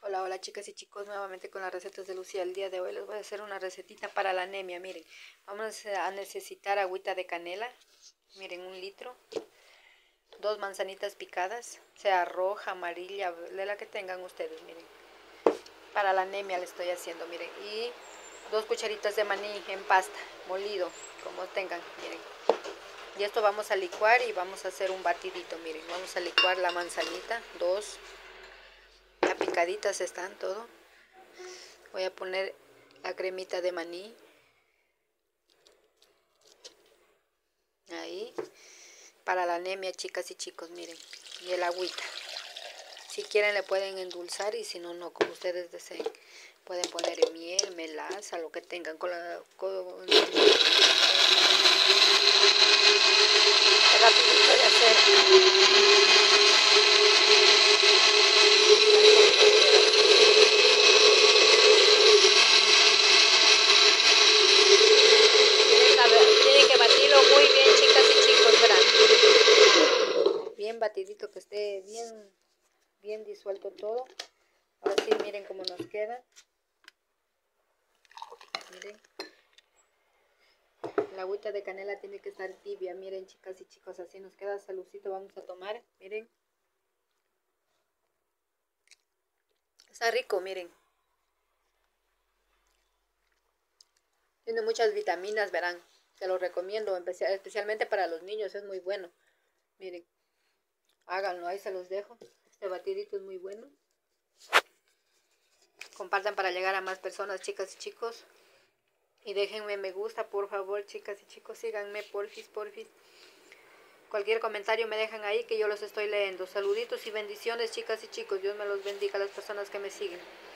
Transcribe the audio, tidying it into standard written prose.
Hola, hola chicas y chicos, nuevamente con las recetas de Lucía. El día de hoy les voy a hacer una recetita para la anemia. Miren, vamos a necesitar agüita de canela, miren, 1 litro, 2 manzanitas picadas, sea roja, amarilla, de la que tengan ustedes, miren. Para la anemia le estoy haciendo, miren, y 2 cucharitas de maní en pasta, molido, como tengan, miren. Y esto vamos a licuar y vamos a hacer un batidito, miren, vamos a licuar la manzanita, ya picaditas están todo. Voy a poner la cremita de maní. Ahí. Para la anemia, chicas y chicos, miren. Y el agüita. Si quieren le pueden endulzar y si no, no, como ustedes deseen. Pueden poner miel, melaza, lo que tengan con la... Es rapidito de hacer. Tienen que batirlo muy bien, chicas y chicos, verán. Bien batidito, que esté bien disuelto todo. Ahora sí, miren cómo nos queda. Miren. La agüita de canela tiene que estar tibia, miren chicas y chicos, así nos queda. Saludcito vamos a tomar, miren. Está rico, miren. Tiene muchas vitaminas, verán. Se lo recomiendo, especialmente para los niños, es muy bueno. Miren, háganlo, ahí se los dejo. Este batidito es muy bueno. Compartan para llegar a más personas, chicas y chicos. Y déjenme me gusta, por favor, chicas y chicos. Síganme, porfis, porfis. Cualquier comentario me dejan ahí que yo los estoy leyendo. Saluditos y bendiciones, chicas y chicos. Dios me los bendiga a las personas que me siguen.